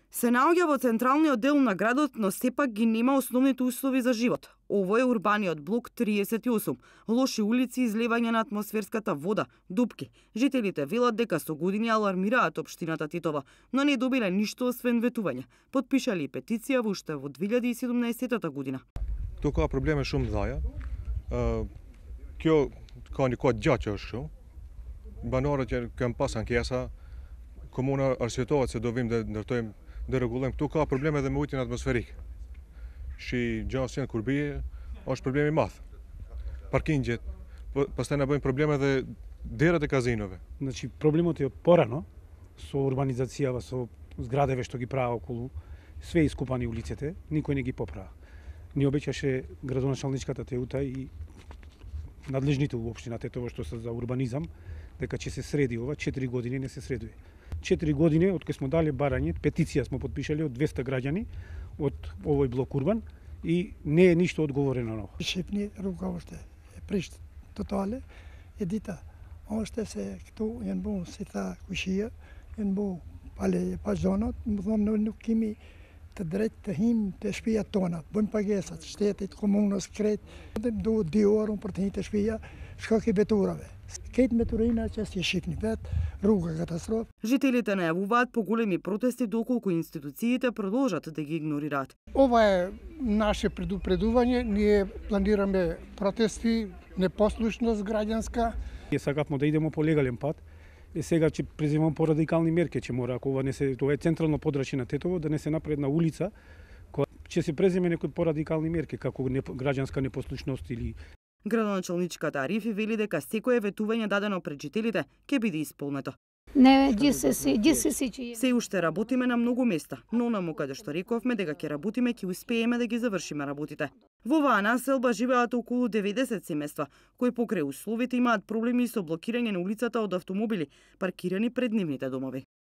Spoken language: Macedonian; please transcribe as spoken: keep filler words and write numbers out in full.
Се наоѓа во централниот дел на градот, но сепак ги нема основните услови за живот. Ово е урбаниот блок триесет и осум. Лоши улици, излевање на атмосферската вода, дупки. Жителите велат дека со години алармираат општината Титово, но не добиле ништо освен ветување. Потпишале и петиција во уште во две илјади и седумнаесетта година. Тука проблем е шум заја. Kjo ka një kohë gjatë që është kështu. Banorët që kanë pas ankesa, komuna arsyetohet se do vim dhe ndërtojmë dhe rregullojmë. Këtu ka probleme edhe me ujin atmosferik. Shi gjasin kur bie, është problem i madh. Parkingjet, pastaj na bëjnë probleme edhe derat e kazinove. Значи проблемот е од порано со урбанизацијава, со зградеве што ги праваа околу, све искупани улиците, никој не ги поправа. Ни обеќаше градоначалничката Теута и надлежните во општината тоа што се за урбанизам, дека ќе се среди ова, четири години не се средува. четири години од кога смо дали барање, петиција смо потпишале од двеста граѓани од овој блок урбан и не е ништо одговорено на ова. Шипни рука уште е пришт тотале e dita është se këtu janë bu si tha kushia, janë bu pale pa zonat, më thonë nuk kemi të drejtë të him të shtëpijat tona, bëjmë pagesat, shtetit, komunës, kret, duhet dy orë për të hinë të shtëpija, shka ke veturave. Këtë veturina që si shifni vetë, rruga katastrofë. Жителите најавуваат поголеми протести доколку институциите продолжат да ги игнорираат. Ова е наше предупредување, ние планираме протести, непослушност граѓанска. Ние сакавме да идеме по легален пат. И сега ќе призивам по радикални мерки, ќе мора, ако ова не се, тоа е централно подрачје на Тетово, да не се направи една улица која ќе се преземе некои порадикални мерки, како не, граѓанска непослушност или. Градоначалничката Арифи вели дека секое ветување дадено пред жителите ќе биде исполнето. Не, gjithsesi, gjithsesi që Се уште работиме на многу места, но наму каде што рековме дека ќе работиме, ќе успееме да ги завршиме работите. Во оваа населба живеат околу деветдесет семејства, кои покрај условите имаат проблеми со блокирање на улицата од автомобили, паркирани пред нивните домови.